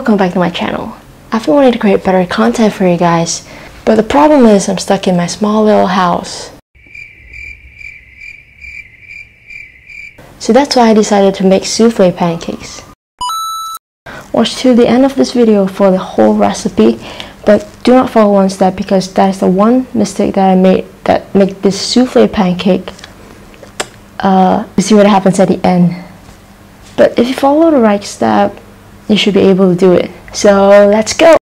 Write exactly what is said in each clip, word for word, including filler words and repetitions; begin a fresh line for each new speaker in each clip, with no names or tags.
welcome back to my channel. I've been wanting to create better content for you guys, but the problem is I'm stuck in my small little house. So that's why I decided to make souffle pancakes. Watch to the end of this video for the whole recipe, but do not follow one step because that is the one mistake that I made that make this souffle pancake. Uh, you see what happens at the end. But if you follow the right step, you should be able to do it. So let's go!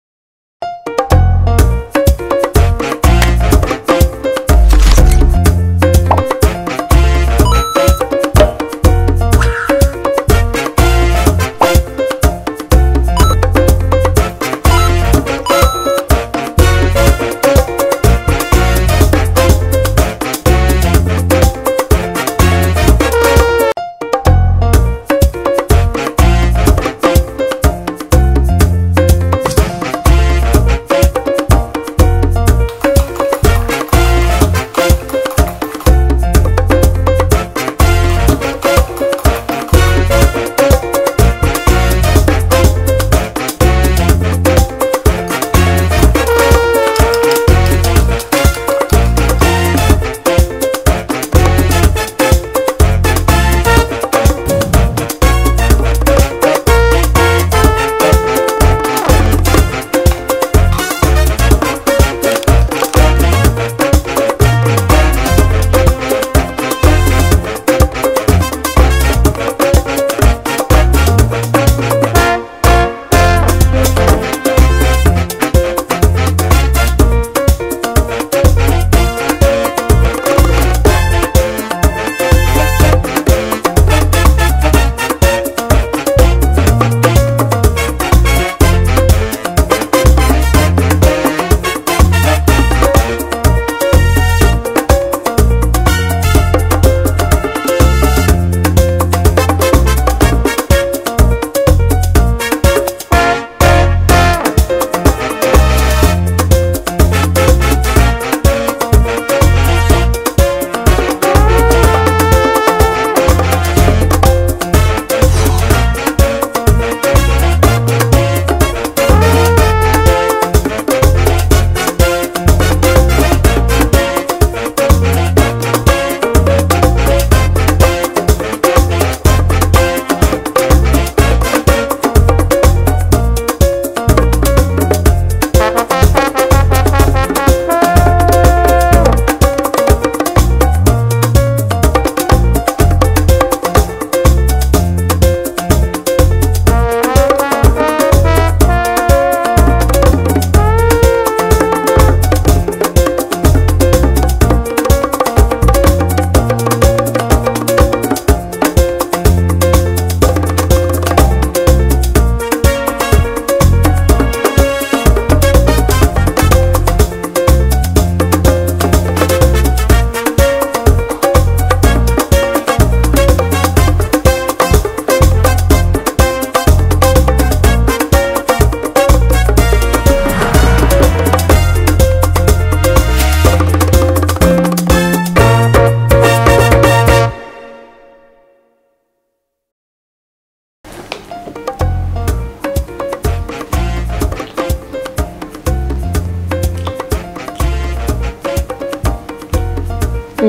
Ừ.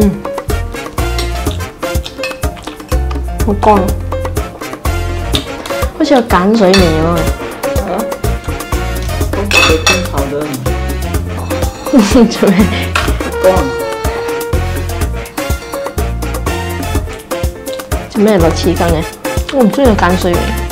Một con好似有鹼水味喎。係啊，咁佢蒸炒嘅。做咩？乾。做咩落匙羹嘅？我唔中意有鹼水味。